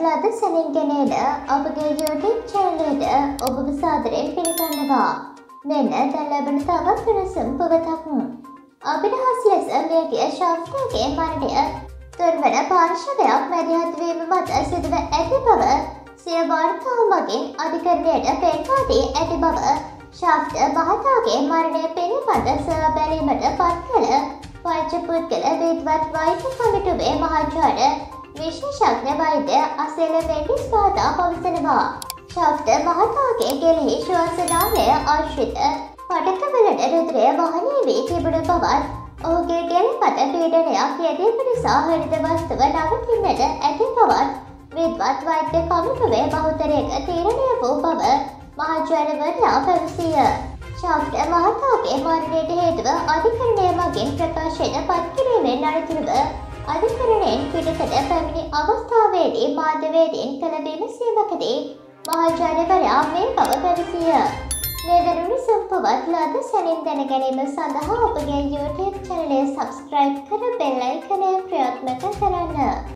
ලද සැනින්ගෙනේද අපගේ YouTube චැනලයට ඔබව සාදරයෙන් පිළිගන්නවා. මෙන්න දැන් ලැබෙන තවත් වෙනසුම් පුවතක්. අභිරහස් ලෙස මියගිය ශාෆ්තාගේ මරණය තුන්වන පාර්ශවයක් මැදිහත් වීම මත සිදුව ඇති බව සිය වාර්තාව මගින් අධිකරණයට පෙන්වා දී ඇති බව ශාෆ්ට මහතාගේ මරණය පිළිබඳ සොයා බැලීමට පත් කළ වෛද්‍ය පුද්ගල විද්වත් වෛද්‍ය කමිටුවේ මහාචාර්ය විශේෂඥ වෛද්‍ය අසේල මෙන්ඩිස් මහතා පවසනවා. ශාෆ්ට මහතාගේ ගෙලෙහි ශ්වාසනාලය ආශ්‍රිත පටකවලට රුධිරය වහනය වී තිබුණු බවත් ඔහුගේ ගෙල මත පීඩනයක් යෙදීම නිසා හෘද වස්තුව නවතින්නට ඇති බවත් විද්වත් වෛද්‍ය කමිටුවේ බහුතරයක තීරණය වූ බව මහාචාර්යවරයා පැවසිය. ශාෆ්ට මහතාගේ මරණයට හේතුව අධිකරණය මගින් ප්‍රකාශයට පත් කිරීමෙන් අනතුරුව අධිකරණයෙන් පිටතට පැමිණි අවස්ථාවේදී මාධ්‍යවේදීන් කළ විමසීමකදී මහාචාර්යවරයා මේ බව පැවසිය. මේ දැනුම සම්පවත් ලද සැනින් දැන ගැනීම සඳහා ඔබගේ YouTube චැනලය සබ්ස්ක්‍රයිබ් කර බෙල් අයිකනය ක්‍රියාත්මක කරන්න.